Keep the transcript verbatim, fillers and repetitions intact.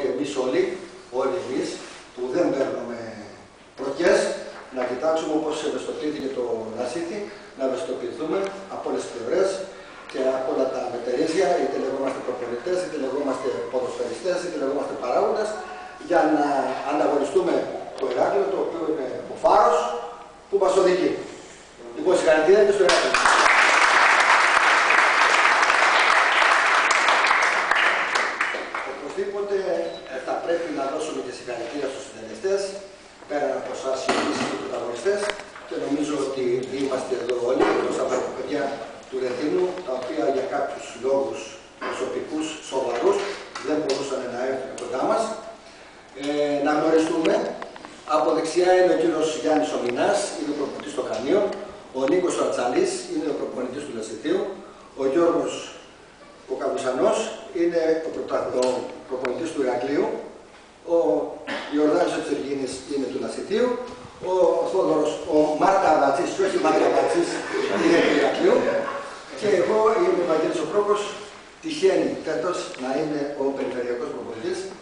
και εμείς όλοι, όλοι εμείς, που δεν παίρνουμε προκές, να κοιτάξουμε όπως ευαισθητοποιήθηκε το Λασίτη, να ευαισθητοποιηθούμε από όλες τις πλευρές και από όλα τα μετερίζια, είτε λεγόμαστε προπονητές, είτε λεγόμαστε ποδοσφαιριστές, είτε λεγόμαστε παράγοντες, για να ανταγωνιστούμε το Ηράκλειο, το οποίο είναι ο φάρος που μας οδηγεί. Λοιπόν, συγχαρητήρια και στο Ηράκλειο. Οπωσδήποτε θα πρέπει να δώσουμε και συγχαρητήρια στους συντελεστές, πέραν από εσάς οι πρωταγωνιστές, και νομίζω ότι είμαστε εδώ όλοι, εκτός από τα παιδιά του Ρεθύμνου, τα οποία για κάποιους λόγους προσωπικούς σοβαρούς δεν μπορούσαν να έρθουν κοντά μας. Ε, να γνωριστούμε. Από δεξιά είναι ο κύριος Γιάννης Ομινάς, είναι ο προπονητής των Χανίων. Ο Νίκος Ατσαλής είναι ο προπονητής του Λασιτίου. Ο Γιώργος ο Καβουσανός είναι ο, ο προπονητής του Ηρακλείου. Ο Ιορδάνης ο Τσεργίνης είναι του Λασιτίου. Ο Θόδωρος, ο Μάρκα Βατσής, και όχι Μάρκα Βατσής, είναι του Ηρακλείου. Και εγώ είμαι ο Βαγγέλης ο Πρόκος. Τυχαίνει φέτος να είναι ο περιφερειακός προπονητής